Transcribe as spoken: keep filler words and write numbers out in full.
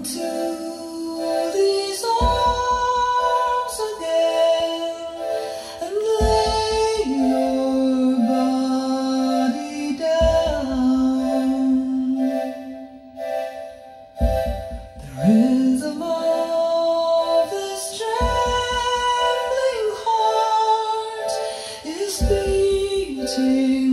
into these arms again and lay your body down. The rhythm of this trembling heart is beating